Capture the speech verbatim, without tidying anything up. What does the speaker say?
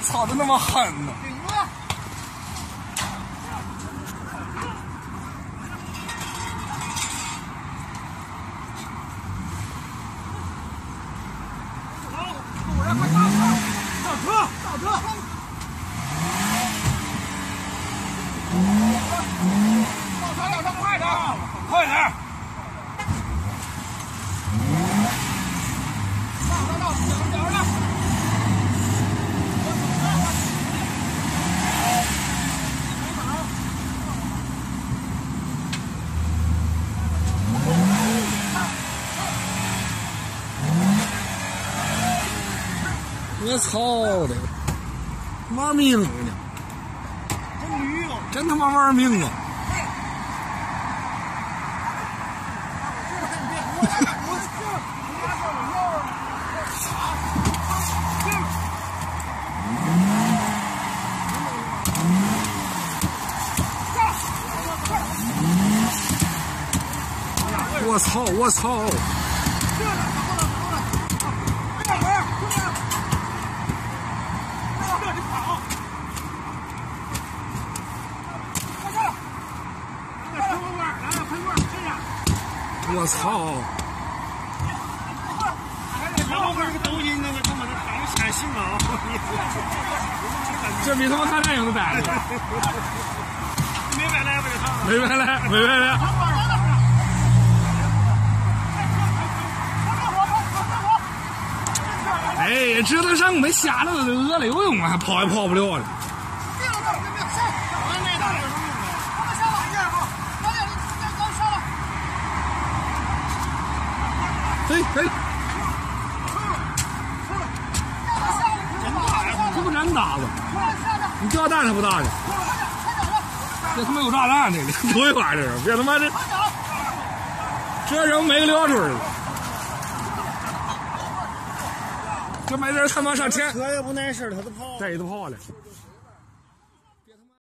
操的那么狠呢！ 倒车，倒车！倒车，倒车，快点，快点！倒车，倒车，等着呢。 我操的，玩命呢！ 真驴哦！ 真他妈玩命啊！我操！我操！我操！ 然后这个抖音那个他妈的好显性啊！ 这比他妈看电影都呆了。 没白来不这趟？ 没白来，没白来。哎，知道上没瞎了，都饿了游泳啊，还跑也跑不了了。嘿嘿，这不真打子？你炸弹它不打的？这他妈有炸弹的，多一玩意儿！别他妈这，这人没个撂准儿，这没人他妈上前， 车也不碍事，他都跑， 这都跑了。